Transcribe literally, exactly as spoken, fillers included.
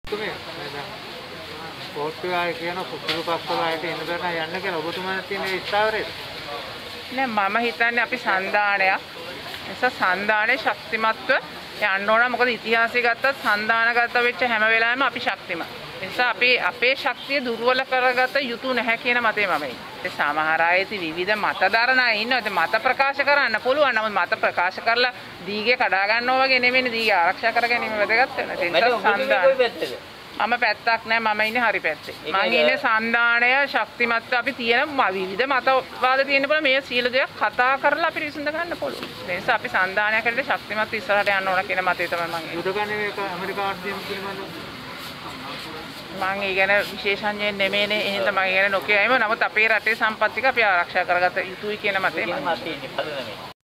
පොට්ටුවායි කියන කුකුළු පස්සලායට එන්න බෑ යන්න කියලා ඔබතුමාට තියෙන ස්ථාවරේද? නෑ මම හිතන්නේ අපි සන්දානයක්. නිසා සන්දානේ ශක්තිමත්ව යන්න ඕන. මොකද ඉතිහාසය ගත්තත් සන්දානගත වෙච්ච හැම වෙලාවෙම අපි ශක්තිමත්. ඒ නිසා අපි අපේ ශක්තිය දුර්වල කරගත යුතු නැහැ කියන මතේ මම ඉන්නේ. ඒ සමහර අය ඉති විවිධ මතදරන අය ඉන්නවා. ඒ මත ප්‍රකාශ කරන්න පුළුවන්. නමුත් මත ප්‍රකාශ කරලා දීගේ කඩා ගන්නවා වගේ නෙමෙයි දීගේ ආරක්ෂා කර ගැනීම වැදගත් වෙනවා. ඒ නිසා සන්දාන මම පැත්තක් නෑ මම ඉන්නේ හරි පැත්තේ. මම ඉන්නේ සන්දානය ශක්තිමත් අපි තියෙන විවිධ මතවාද තියෙන බල මේ සීල දෙයක් කතා කරලා අපි විසඳ ගන්න පුළුවන්. ඒ නිසා අපි සන්දානයක් හැටියට ශක්තිමත් ඉස්සරහට යන්න ඕන කියන මතය තමයි මම ඉන්නේ. යුද ගන්නේ මේක ඇමරිකාවට දීම පිළිබඳව මම ඒ ගැන විශේෂඥයෙන් නෙමෙයිනේ. එහෙනම් මම ඒ ගැන නොකියයිම. නමුත් අපේ රටේ සම්පත් ටික අපි ආරක්ෂා කරගත යුතුයි කියන මතය මම ඉන්නේ.